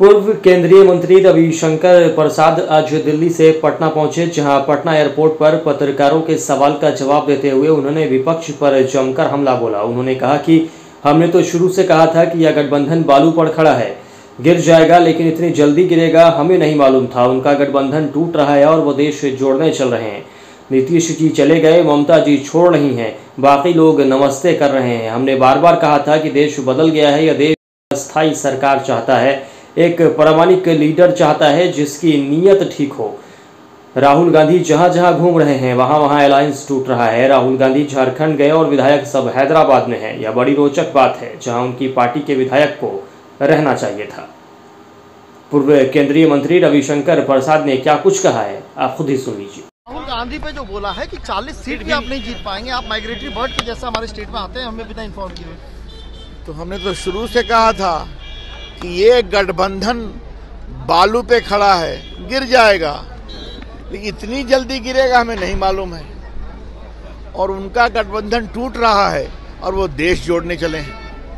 पूर्व केंद्रीय मंत्री रविशंकर प्रसाद आज दिल्ली से पटना पहुंचे, जहां पटना एयरपोर्ट पर पत्रकारों के सवाल का जवाब देते हुए उन्होंने विपक्ष पर जमकर हमला बोला। उन्होंने कहा कि हमने तो शुरू से कहा था कि यह गठबंधन बालू पर खड़ा है, गिर जाएगा, लेकिन इतनी जल्दी गिरेगा हमें नहीं मालूम था। उनका गठबंधन टूट रहा है और वो देश जोड़ने चल रहे हैं। नीतीश जी चले गए, ममता जी छोड़ रही हैं, बाकी लोग नमस्ते कर रहे हैं। हमने बार बार कहा था कि देश बदल गया है, यह देश अस्थायी सरकार चाहता है, एक प्रामाणिक लीडर चाहता है जिसकी नीयत ठीक हो। राहुल गांधी जहां जहां घूम रहे हैं वहां वहां अलायंस टूट रहा है। राहुल गांधी झारखंड गए और विधायक सब हैदराबाद में हैं। यह बड़ी रोचक बात है, जहां उनकी पार्टी के विधायक को रहना चाहिए था। पूर्व केंद्रीय मंत्री रविशंकर प्रसाद ने क्या कुछ कहा है, आप खुद ही सुन लीजिए। राहुल गांधी पे जो बोला है कि 40 सीट भी आप नहीं जीत पाएंगे, आप माइग्रेटरी बर्ड के जैसा हमारे स्टेट में आते हैं, हमें बिना इन्फॉर्म किए। तो हमने तो शुरू से कहा था कि ये गठबंधन बालू पे खड़ा है, गिर जाएगा, लेकिन इतनी जल्दी गिरेगा हमें नहीं मालूम है। और उनका गठबंधन टूट रहा है और वो देश जोड़ने चले हैं।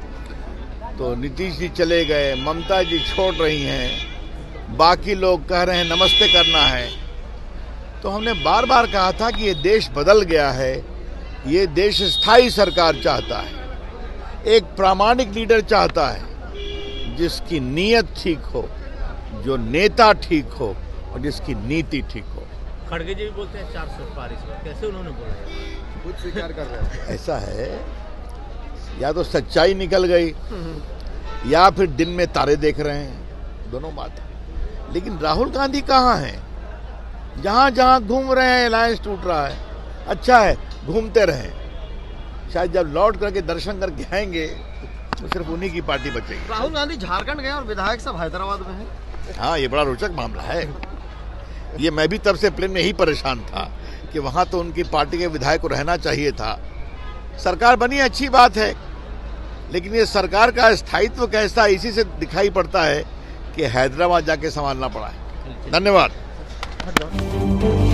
तो नीतीश जी चले गए, ममता जी छोड़ रही हैं, बाकी लोग कह रहे हैं नमस्ते करना है। तो हमने बार बार कहा था कि ये देश बदल गया है, ये देश स्थायी सरकार चाहता है, एक प्रामाणिक लीडर चाहता है जिसकी नीयत ठीक हो, जो नेता ठीक हो और जिसकी नीति ठीक हो। खड़गे जी भी बोलते हैं 400 पार इस बार, कैसे उन्होंने बोला है? खुद स्वीकार कर रहे हैं। ऐसा है, या तो सच्चाई निकल गई या फिर दिन में तारे देख रहे हैं, दोनों बात है। लेकिन राहुल गांधी कहाँ हैं? जहां जहां घूम रहे हैं अलायंस टूट रहा है। अच्छा है, घूमते रहें, शायद जब लौट करके दर्शन करके आएंगे तो सिर्फ उन्हीं की पार्टी बचेगी। राहुल गांधी झारखंड गए और विधायक सब हैदराबाद में हैं। हाँ, ये बड़ा रोचक मामला है। ये मैं भी तब से प्लेन में ही परेशान था कि वहां तो उनकी पार्टी के विधायक को रहना चाहिए था। सरकार बनी अच्छी बात है, लेकिन ये सरकार का स्थायित्व कैसा इसी से दिखाई पड़ता है कि हैदराबाद जाके संभालना पड़ा है। धन्यवाद।